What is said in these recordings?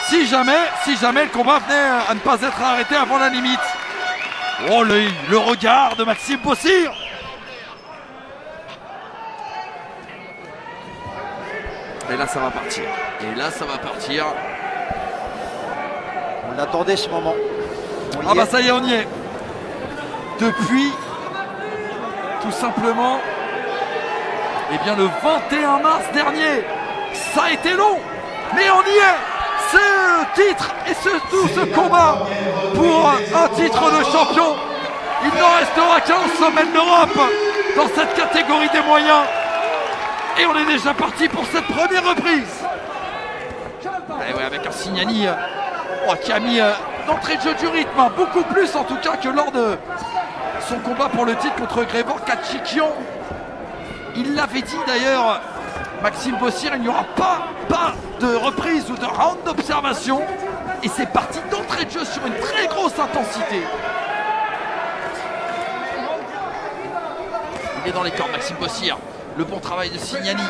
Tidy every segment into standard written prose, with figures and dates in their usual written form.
si jamais le combat venait à ne pas être arrêté avant la limite. Oh le regard de Maxime Bossir. Et là ça va partir. On l'attendait ce moment. Ah bah ça y est, on y est. Depuis tout simplement eh bien le 21 mars dernier. Ça a été long, mais on y est. Ce titre et surtout ce combat pour un titre de champion. Il n'en restera qu'un au sommet de l'Europe dans cette catégorie des moyens. Et on est déjà parti pour cette première reprise. Et ouais, avec un Signani qui a mis d'entrée de jeu du rythme, beaucoup plus en tout cas que lors de son combat pour le titre contre Grébor Kachikian. Il l'avait dit d'ailleurs, Maxime Bossir, il n'y aura pas de reprise ou de round d'observation. Et c'est parti d'entrée de jeu sur une très grosse intensité. Il est dans les corps, Maxime Bossir. Le bon travail de Signani.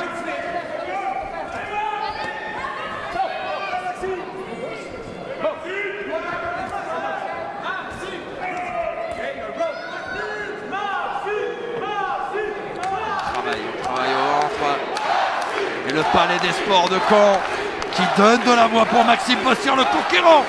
Travail au ventre. Et le Palais des Sports de Caen qui donne de la voix pour Maxime Bossir, le conquérant.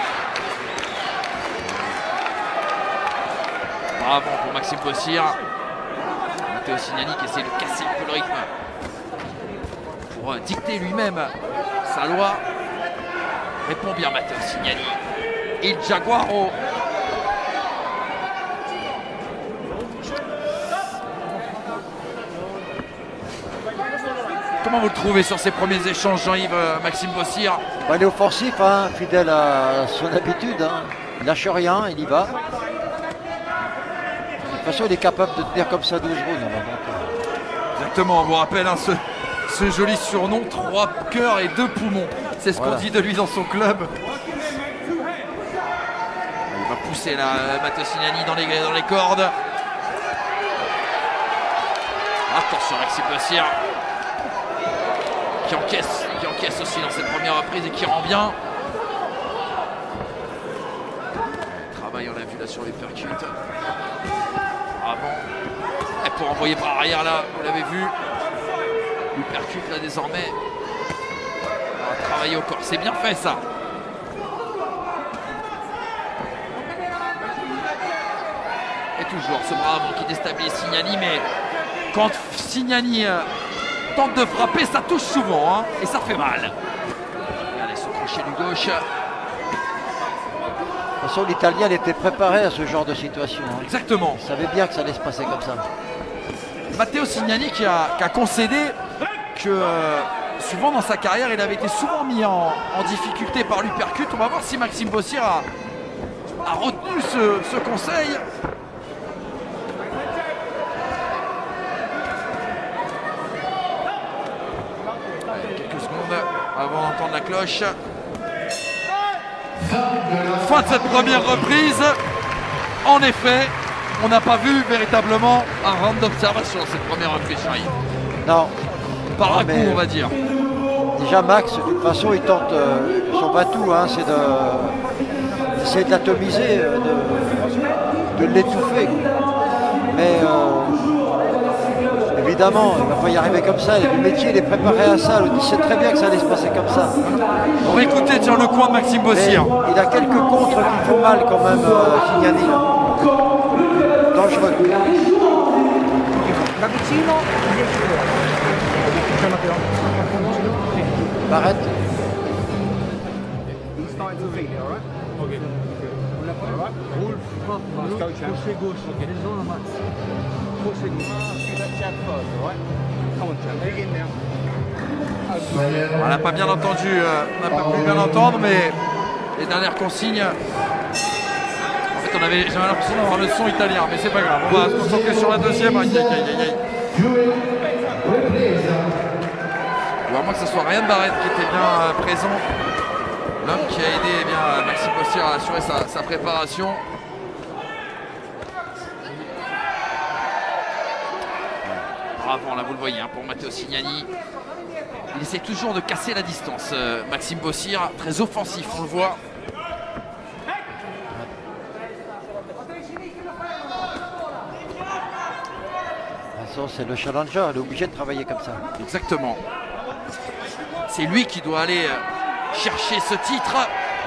Bravo pour Maxime Bossir. Matteo Signani qui essaie de casser un peu le rythme pour dicter lui-même sa loi. Répond bien Matteo Signani. Et Jaguaro. Comment vous le trouvez sur ces premiers échanges, Jean-Yves, Maxime Bossir? Il est offensif, hein, fidèle à son habitude. Hein. Il lâche rien, il y va. De toute façon, il est capable de tenir comme ça 12 rounds. Exactement, on vous rappelle hein, ce joli surnom, 3 cœurs et 2 poumons. C'est ce qu'on dit de lui dans son club. Il va pousser là, Matteo Signani dans les cordes. Attention, Maxime Bossir qui encaisse aussi dans cette première reprise et qui rend bien. Travail, on l'a vu là sur les percutes. Avant. Et pour envoyer par arrière là, vous l'avez vu. Le percute là désormais. On va travailler au corps. C'est bien fait ça. Et toujours ce bras avant qui déstabilise Signani, mais quand Signani tente de frapper, ça touche souvent hein, et ça fait mal. Regardez ce crochet du gauche. De toute façon, l'Italien était préparé à ce genre de situation. Hein. Exactement. Il savait bien que ça allait se passer comme ça. Matteo Signani qui a concédé que souvent dans sa carrière, il avait été souvent mis en difficulté par l'uppercut. On va voir si Maxime Bossir a retenu ce conseil. Avant d'entendre la cloche. Fin de cette première reprise. En effet, on n'a pas vu véritablement un round d'observation dans cette première reprise, Jean-Yves. Non. Par un coup, on va dire. Déjà, Max, de toute façon, il tente son batou, hein, c'est d'essayer de l'atomiser, de l'étouffer. Mais évidemment, il ne va pas y arriver comme ça. Le métier, il est préparé à ça. Il sait très bien que ça allait se passer comme ça. On va écouter tiens, le coin de Maxime Bossir. Il a quelques contres qui font mal quand même, Signani. Dangereux. Barrett. On n'a pas bien entendu, on n'a pas pu bien entendre, mais les dernières consignes. En fait, j'avais l'impression d'avoir le son italien, mais c'est pas grave. On va se concentrer sur la deuxième. Aïe, aïe, aïe, aïe. Ou à moins que ce soit Ryan Barrett qui était bien présent. L'homme qui a aidé eh bien, Maxime Bossir à assurer sa préparation. Bravo, là vous le voyez, hein, pour Matteo Signani. Il essaie toujours de casser la distance. Maxime Bossir, très offensif, on le voit. C'est le challenger, il est obligé de travailler comme ça. Exactement. C'est lui qui doit aller chercher ce titre.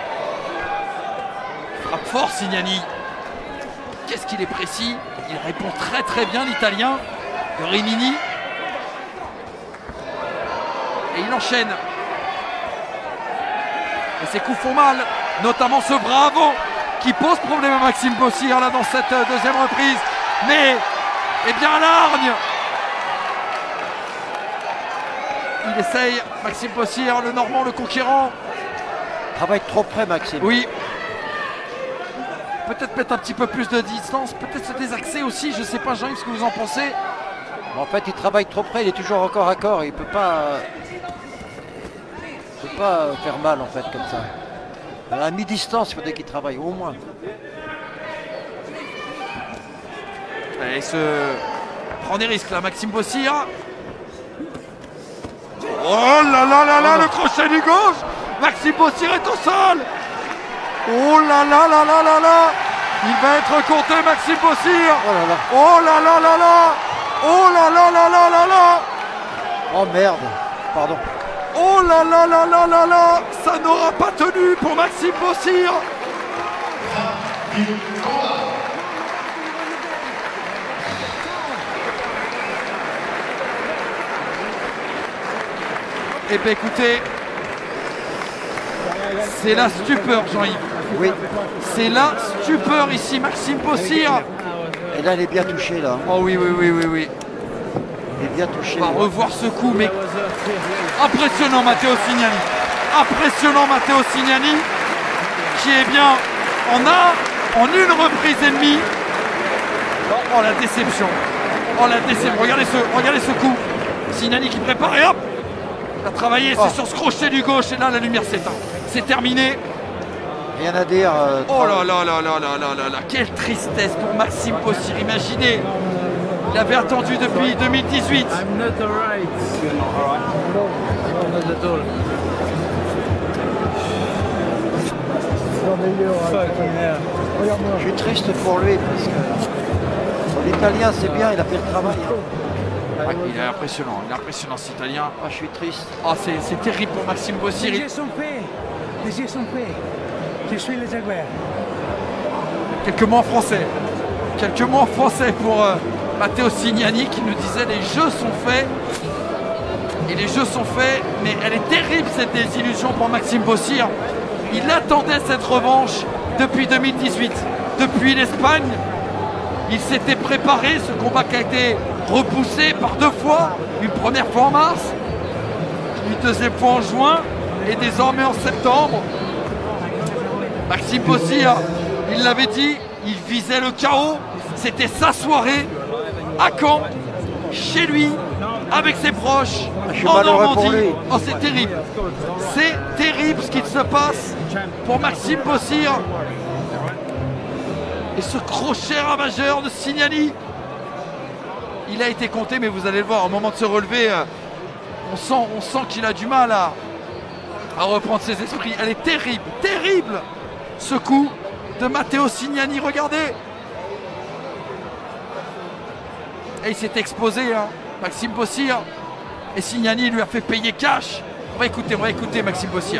Frappe fort Signani. Qu'est-ce qu'il est précis. Il répond très très bien l'Italien de Rimini. Et il enchaîne. Et ses coups font mal, notamment ce bravo qui pose problème à Maxime Bossir là dans cette deuxième reprise. Mais, eh bien l'hargne. Il essaye, Maxime Bossir, le Normand, le conquérant. Travaille trop près Maxime. Oui. Peut-être mettre un petit peu plus de distance, peut-être se désaxer aussi, je ne sais pas Jean-Yves ce que vous en pensez. En fait il travaille trop près, il est toujours en corps à corps, il ne peut pas faire mal en fait comme ça. À mi-distance il faudrait qu'il travaille au moins. Et se prend des risques là, Maxime Bossir. Oh là là là là, le crochet du gauche. Maxime Bossir est au sol. Oh là là là là là là. Il va être compté Maxime Bossir. Oh là là. Oh là là là là. Oh là là là là là là. Oh merde, pardon. Oh là là là là là là. Ça n'aura pas tenu pour Maxime Bossir. Eh bien écoutez, c'est la stupeur Jean-Yves. Oui. C'est la stupeur ici, Maxime Bossir. Et là il est bien touché là. Oh oui, oui, oui, oui, oui. Il est bien touché. On va revoir ce coup, mais impressionnant Matteo Signani. Impressionnant Matteo Signani, qui est bien en une reprise et demie. Oh la déception. Oh la déception. Regardez ce coup. Signani qui prépare et hop. Il a travaillé, c'est sur ce crochet du gauche et là la lumière s'éteint. C'est terminé. Rien à dire. Oh là là là là là là là là. Quelle tristesse pour Maxime Bossir. Imaginez, il avait attendu depuis 2018. I'm not alright. You're not alright? No, not at all. Fucking hell. Je suis triste pour lui parce que l'italien c'est bien, il a fait le travail. Ouais, il est impressionnant cet italien. Ah, je suis triste. Oh, c'est terrible pour Maxime Bossir. Les yeux sont faits. Les yeux sont faits. Je suis le Jaguar. Quelques mots en français. Quelques mots en français pour Matteo Signani qui nous disait les jeux sont faits. Et les jeux sont faits, mais elle est terrible cette désillusion pour Maxime Bossir. Il attendait cette revanche depuis 2018. Depuis l'Espagne, il s'était préparé, ce combat qui a été repoussé par 2 fois. Une première fois en mars, une deuxième fois en juin et désormais en septembre. Maxime Bossir, il l'avait dit, il visait le chaos. C'était sa soirée à Caen, chez lui, avec ses proches, en Normandie. Oh, c'est terrible. C'est terrible ce qu'il se passe pour Maxime Bossir. Et ce crochet ravageur de Signani, il a été compté, mais vous allez le voir, au moment de se relever, on sent qu'il a du mal à reprendre ses esprits. Elle est terrible, terrible, ce coup de Matteo Signani, regardez. Et il s'est exposé, hein, Maxime Bossir. Et Signani lui a fait payer cash. On va écouter Maxime Bossir.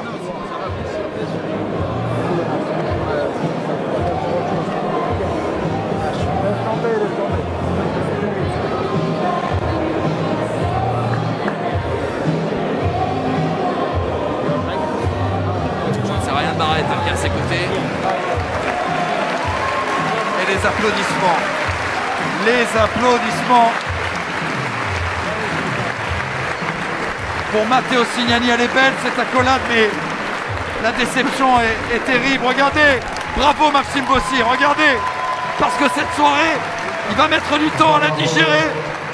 C'est Ryan Barrett qui est à ses côtés. Et les applaudissements. Les applaudissements pour Matteo Signani. Elle est belle cette accolade, mais la déception est terrible. Regardez, bravo Maxime Bossir, regardez, parce que cette soirée, il va mettre du temps à la digérer.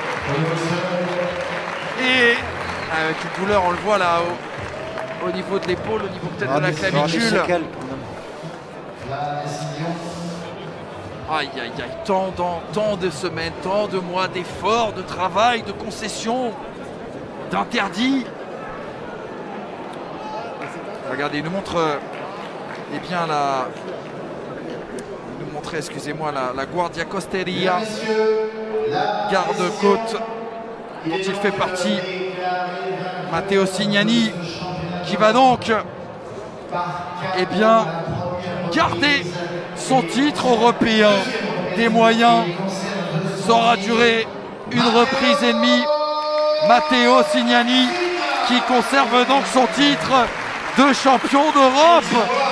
Et avec une douleur, on le voit là, au niveau de l'épaule, au niveau peut-être de la clavicule. Aïe aïe aïe, tant de semaines, tant de mois d'efforts, de travail, de concessions, d'interdits. Regardez, il nous montre eh bien il nous montrait, excusez-moi, la Guardia Costeria, garde-côte dont il fait partie, Matteo Signani, qui va donc eh bien garder son titre européen des moyens. Ça aura duré une reprise et demie. Matteo Signani qui conserve donc son titre de champion d'Europe